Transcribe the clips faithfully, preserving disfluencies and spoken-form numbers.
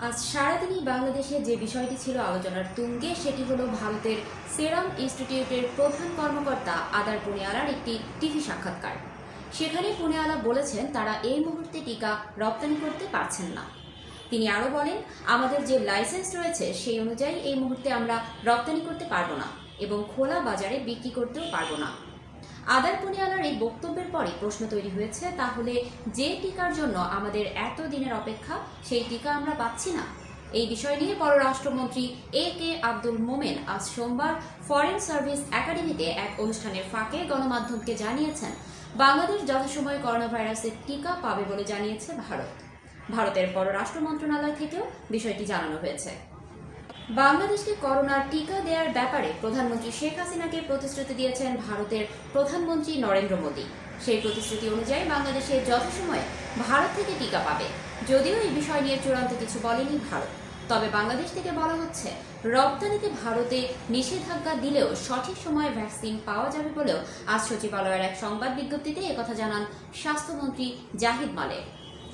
আজ সারাদিনই বাংলাদেশে যে বিষয়টি ছিল আলোচনার তুঙ্গে সেটি হলো ভারতের সেরাম ইনস্টিটিউটের প্রধান কর্মকর্তা আদার পুনিয়ালার একটি টিভি সাক্ষাৎকার। সেখানে পুনিয়ালা বলেছেন তারা এই মুহূর্তে টিকা রপ্তানি করতে পারছেন না। তিনি আরও বলেন, আমাদের যে লাইসেন্স রয়েছে সেই অনুযায়ী এই মুহূর্তে আমরা রপ্তানি করতে পারবো না এবং খোলা বাজারে বিক্রি করতেও পারবো না। আদার পুনিয়ালার এই বক্তব্যের পরই প্রশ্ন তৈরি হয়েছে, তাহলে যে টিকার জন্য আমাদের এত দিনের অপেক্ষা সেই টিকা আমরা পাচ্ছি না। এই বিষয় নিয়ে পররাষ্ট্রমন্ত্রী এ কে আব্দুল মোমেন আজ সোমবার ফরেন সার্ভিস একাডেমিতে এক অনুষ্ঠানের ফাঁকে গণমাধ্যমকে জানিয়েছেন, বাংলাদেশ যথাসময়ে করোনা ভাইরাসের টিকা পাবে বলে জানিয়েছে ভারত। ভারতের পররাষ্ট্র মন্ত্রণালয় থেকেও বিষয়টি জানানো হয়েছে। বাংলাদেশকে করোনার টিকা দেওয়ার ব্যাপারে প্রধানমন্ত্রী শেখ হাসিনাকে প্রতিশ্রুতি দিয়েছেন ভারতের প্রধানমন্ত্রী নরেন্দ্র মোদী। সেই প্রতিশ্রুতি অনুযায়ী বাংলাদেশে যথাসময়ে ভারত থেকে টিকা পাবে। যদিও এই বিষয় নিয়ে চূড়ান্ত কিছু বলেনি ভারত, তবে বাংলাদেশ থেকে বলা হচ্ছে রপ্তানিতে ভারতে নিষেধাজ্ঞা দিলেও সঠিক সময়ে ভ্যাকসিন পাওয়া যাবে বলেও আজ সচিবালয়ের এক সংবাদ বিজ্ঞপ্তিতে একথা জানান স্বাস্থ্যমন্ত্রী জাহিদ মালেক।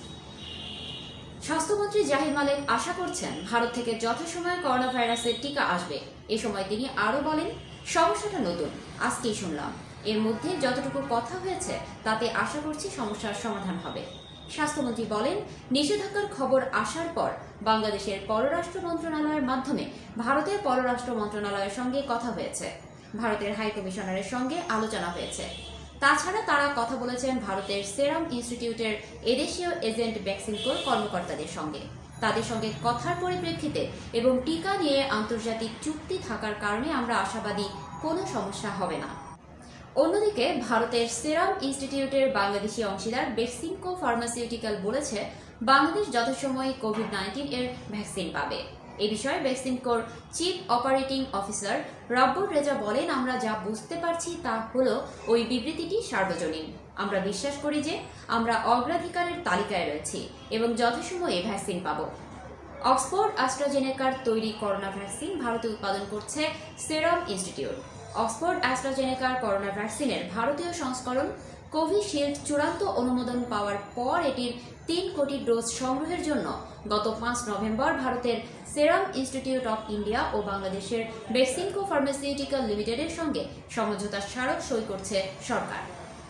স্বাস্থ্যমন্ত্রী জাহিদ মালেক আশা করছেন ভারত থেকে যথাসময়ে করোনা ভাইরাসের টিকা আসবে। এ সময় তিনি আরও বলেন, সমস্যাটা নতুন, আজকেই শুনলাম। এর মধ্যে যতটুকু কথা হয়েছে তাতে আশা করছি সমস্যার সমাধান হবে। স্বাস্থ্যমন্ত্রী বলেন, নিষেধাজ্ঞার খবর আসার পর বাংলাদেশের পররাষ্ট্র মন্ত্রণালয়ের মাধ্যমে ভারতের পররাষ্ট্র মন্ত্রণালয়ের সঙ্গে কথা হয়েছে। ভারতের হাই কমিশনারের সঙ্গে আলোচনা হয়েছে। তাছাড়া তারা কথা বলেছেন ভারতের সেরাম ইনস্টিটিউটের এদেশীয় এজেন্ট ভ্যাকসিনকোর কর্মকর্তাদের সঙ্গে। তাদের সঙ্গে কথার পরিপ্রেক্ষিতে এবং টিকা নিয়ে আন্তর্জাতিক চুক্তি থাকার কারণে আমরা আশাবাদী কোনো সমস্যা হবে না। অন্যদিকে ভারতের সেরাম ইনস্টিটিউটের বাংলাদেশি অংশীদার ভ্যাকসিনকো ফার্মাসিউটিক্যাল বলেছে, বাংলাদেশ যথাসময়ে কোভিড নাইন্টিন এর ভ্যাকসিন পাবে। এ বিষয়ে ভ্যাকসিনকোর chief operating officer Rabbur Reza বলেন, আমরা যা বুঝতে পারছি তা হলো ওই বিবৃতিটি সার্বজনীন। আমরা বিশ্বাস করি যে আমরা অগ্রাধিকারের তালিকায় রয়েছি এবং যথাসময়ে ভ্যাকসিন পাব। অক্সফোর্ড অ্যাস্ট্রাজেনেকার তৈরি করোনা ভ্যাকসিন ভারতে উৎপাদন করছে সেরাম ইনস্টিটিউট। অক্সফোর্ড অ্যাস্ট্রাজেনেকার করোনা ভ্যাকসিনের ভারতীয় সংস্করণ কোভিশিল্ড চূড়ান্ত অনুমোদন পাওয়ার পর এটির তিন কোটি ডোজ সংগ্রহের জন্য গত পাঁচ নভেম্বর ভারতের সেরাম ইনস্টিটিউট অব ইন্ডিয়া ও বাংলাদেশের ভ্যাকসিনকো ফার্মাসিউটিক্যাল লিমিটেডের সঙ্গে সমঝোতা স্মারক সই করছে সরকার।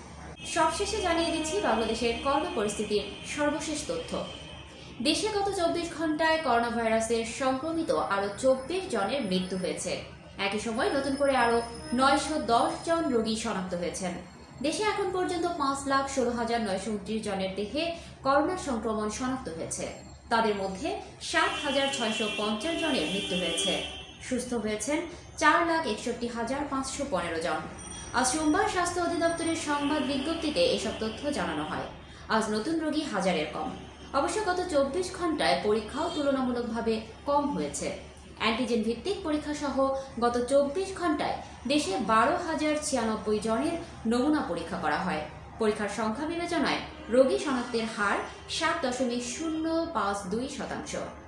সবশেষে জানিয়ে দিচ্ছি বাংলাদেশের করোনা পরিস্থিতির সর্বশেষ তথ্য। দেশে গত চব্বিশ ঘন্টায় করোনা ভাইরাসের সংক্রমিত আরও চব্বিশ জনের মৃত্যু হয়েছে। একই সময় নতুন করে আরও নয়শো দশ জন রোগী শনাক্ত হয়েছেন। দেশে এখন পর্যন্ত পাঁচ লাখ ষোলো হাজার নয়শো উনত্রিশ জনের দেহে করোনার সংক্রমণ শনাক্ত হয়েছে। তাদের মধ্যে সাত হাজার ছয়শো পঞ্চাশ জনের মৃত্যু হয়েছে। সুস্থ হয়েছেন চার লাখ একষট্টি হাজার পাঁচশো পনেরো জন। আজ সোমবার স্বাস্থ্য অধিদপ্তরের সংবাদ বিজ্ঞপ্তিতে এসব তথ্য জানানো হয়। আজ নতুন রোগী হাজারের কম। অবশ্য গত চব্বিশ ঘন্টায় পরীক্ষাও তুলনামূলকভাবে কম হয়েছে। অ্যান্টিজেন ভিত্তিক পরীক্ষা সহ গত চব্বিশ ঘন্টায় দেশে বারো হাজার ছিয়ানব্বই জনের নমুনা পরীক্ষা করা হয়। পরীক্ষার সংখ্যা বিবেচনায় রোগী শনাক্তের হার সাত দশমিক শূন্য পাঁচ দুই শতাংশ।